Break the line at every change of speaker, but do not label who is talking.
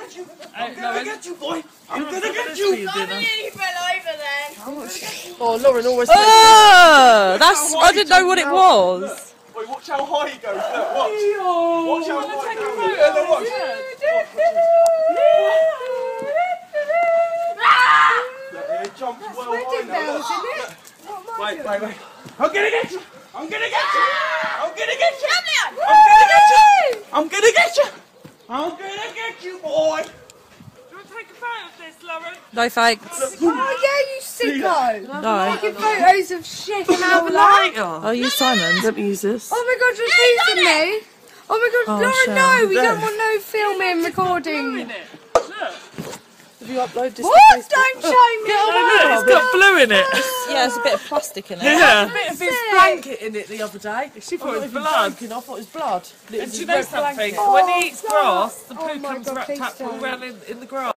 get you. I'm gonna get you, boy. I'm gonna get you.
I nearly fell over then.
Oh, Lauren always.
Oh, that's. I didn't know what it was.
Wait, watch how high he goes. Look, watch. Watch how high he goes. Watch. He jumps well high now. Wait. I'm gonna get you. I'm gonna get you. I'm gonna get you. I'm gonna get you. I'm gonna get you, boy.
Do you want to take a photo of this, Lauren?
No thanks.
Oh yeah, you sicko!
No.
Taking photos of shit and all that.
Oh, you Simon.
Let me use this.
Oh my god, you're teasing me! Oh my god, Lauren,
shit.
no! We don't want no filming, recording.
Have you uploaded this?
What? Don't show me!
It's got blue in it.
Yeah, there's a bit of plastic in it.
Yeah.
A bit
of his blanket in it the other day. She thought it was blood.
I thought it was blood.
And do you know something? When he eats grass, the poo comes wrapped up all around in the grass.